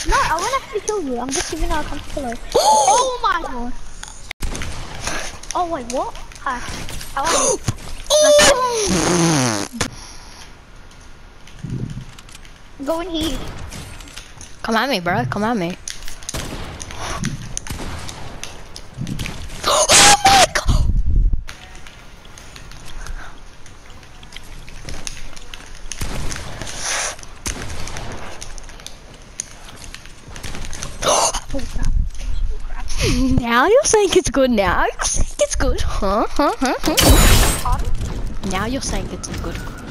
No, I won't actually kill you. I'm just giving out some pillow. Oh my god. Oh wait, what? Hi. How are you? Go in here. Come at me, bro. Come at me. Oh my god! Oh crap. Now you're saying it's good. Now you're saying it's good. Huh? Pardon? Now you're saying it's good.